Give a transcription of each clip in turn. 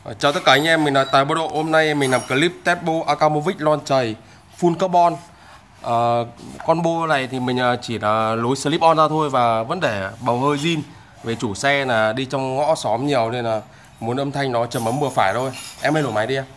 Chào tất cả anh em, mình là Tài Bộ Độ. Hôm nay mình làm clip test bo Akamovic lon chày full carbon. Con bo này thì mình chỉ là lối slip on ra thôi và vẫn để bầu hơi zin. Về chủ xe là đi trong ngõ xóm nhiều nên là muốn âm thanh nó trầm ấm vừa phải thôi. Em lên nổ máy đi em.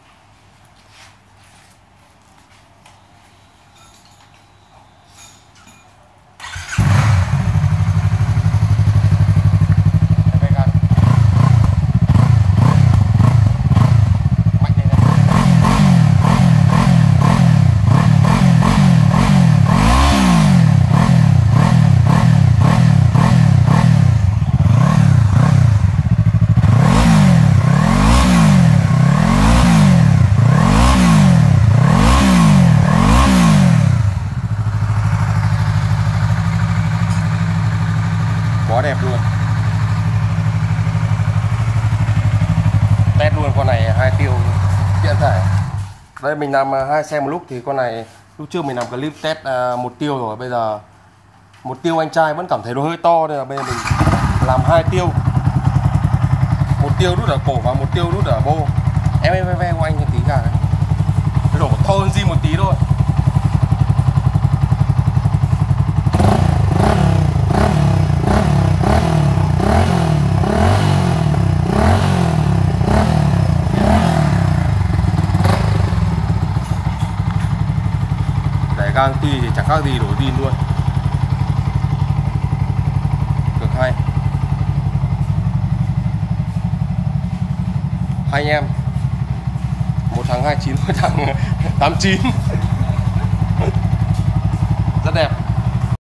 Quá đẹp luôn. Test luôn con này 2 tiêu tiện thể. Đây mình làm 2 xe một lúc thì con này lúc trước mình làm clip test 1 tiêu rồi, bây giờ 1 tiêu anh trai vẫn cảm thấy nó hơi to nên là bây giờ mình làm 2 tiêu. 1 tiêu nút ở cổ và 1 tiêu nút ở bô. Em ve của anh tí cả này. Cái đổ to hơn zin một tí thôi. Gang ti thì chẳng khác gì đổ zin luôn. Cực hay. Hai anh em, một thằng 29, một thằng 89. Rất đẹp.